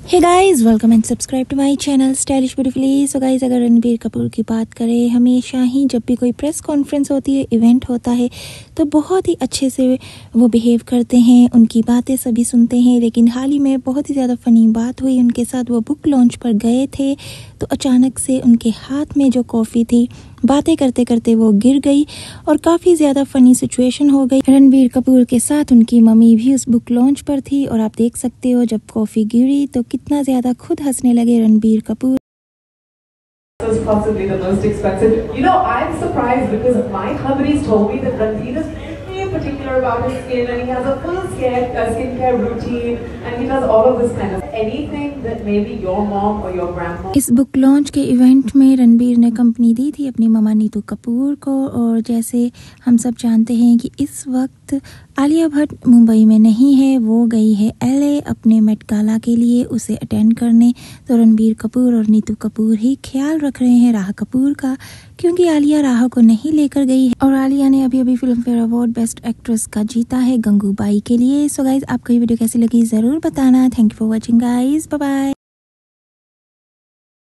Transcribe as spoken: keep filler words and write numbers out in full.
Hey guys, welcome and subscribe to my channel stylish beautifully. So guys, अगर रणबीर कपूर की बात करें, हमेशा ही जब भी कोई प्रेस कॉन्फ्रेंस होती है, इवेंट होता है, तो बहुत ही अच्छे से वो बिहेव करते हैं, उनकी बातें सभी सुनते हैं। लेकिन हाल ही में बहुत ही ज़्यादा फ़नी बात हुई उनके साथ। वो बुक लॉन्च पर गए थे तो अचानक से उनके हाथ में जो कॉफ़ी थी, बातें करते करते वो गिर गई और काफ़ी ज़्यादा फ़नी सिचुएशन हो गई। रणबीर कपूर के साथ उनकी मम्मी भी उस बुक लॉन्च पर थी और आप देख सकते हो जब कॉफ़ी गिरी तो कितना ज़्यादा खुद हंसने लगे Ranbir Kapoor. Was possibly the most expensive. You know, I'm surprised because my companies told me that Ranveer is very particular about his skin and he has a full skin, uh, skincare routine and he does all of this kind of anything that maybe your mom or your grandma. इस book launch के event में रणबीर ने company दी थी अपनी mama Neetu Kapoor को। और जैसे हम सब जानते हैं कि इस वक्त आलिया भट्ट मुंबई में नहीं है, वो गई है एलए अपने मेट गाला के लिए, उसे अटेंड करने। तो रणबीर कपूर और नीतू कपूर ही ख्याल रख रहे हैं राह कपूर का, क्योंकि आलिया राह को नहीं लेकर गई है। और आलिया ने अभी अभी Filmfare award best actress का जीता है गंगूबाई के लिए। सो गाइज, आपको ये वीडियो कैसी लगी ज़रूर बताना। Thank you for watching guys, bye bye.